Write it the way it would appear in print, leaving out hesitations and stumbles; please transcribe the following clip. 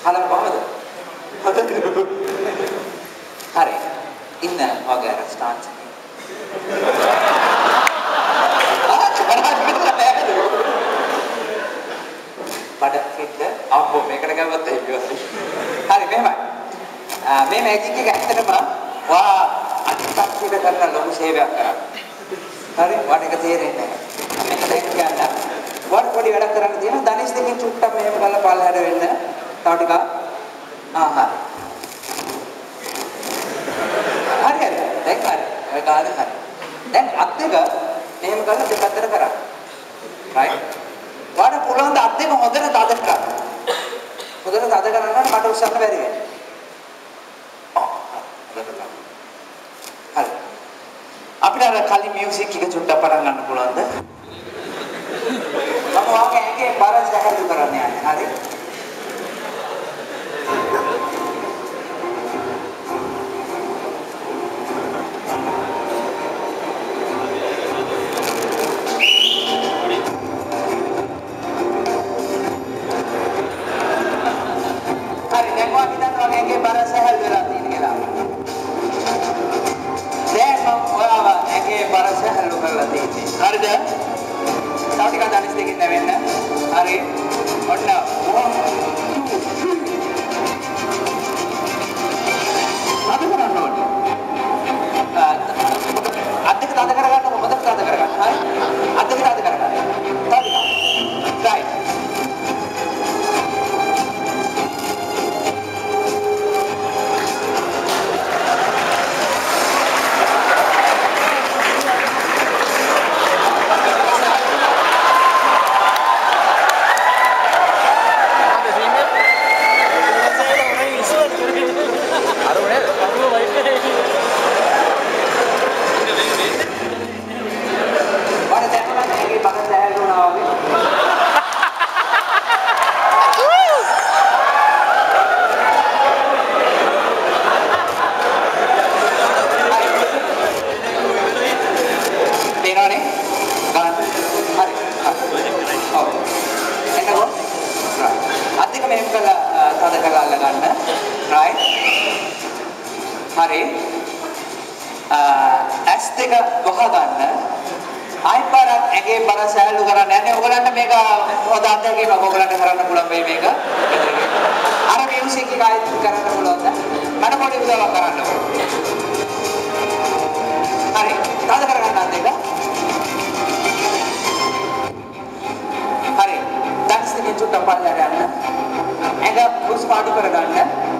හලව කොහමද? හරි. ඉන්න වගේ ස්ටාන්ස් එකේ. බඩ පිට අපෝ මේකට ගමත් එහෙම. හරි මෙහෙමයි. මේ මැජික් එක ඇත්තටම වා අත්‍යවශ්‍ය කරන ලොකු සේවයක් කරා. හරි වට එක තේරෙන්නේ නැහැ. මේක දැන් කියන්න. වට පොඩි වැඩක් කරන්න තියෙනවා. ධනිස් දෙකෙන් චුට්ටක් මෙහෙම කරලා පල්ලහැර වෙන්න. තව ටිකක්. හරි. හරි. දැන් හරි. ඔය කාලේ හරි. දැන් අත් දෙක මෙහෙම කරලා දෙපැත්තට කරා. right? වට පුළුවන් ද අත් දෙක හොඳට තද කරගන්න. හොඳට තද කරගන්න මට උස්සන්න බැරි වෙන්නේ. හරි. අපිට අර කලින් මියුසික් එක චුට්ටක් පටන් ගන්න පුළුවන්ද? මම වාගේ ඇඟේ බර සැහැල්ලු කරන්න යන්නේ. හරි. හරි දැන් වාගේ දැන් වාගේ ඇඟේ බර සැහැල්ලු වෙලා තියෙන කියලා. දැන් මම ඔයාව ඇඟේ බර සැහැල්ලු කරලා තියෙන්නේ. හරිද? තව ටිකක් ධනිස් දෙකෙන් නැවෙන්න. හරි. ඔන්න 1 2 අද කරන්න ඕනේ. අත් දෙක තද කරගන්න හොඳට තද කරගන්න. හරි. අත් දෙක තද කරගන්න. තව ටිකක්. right. Huruf padu කරගන්න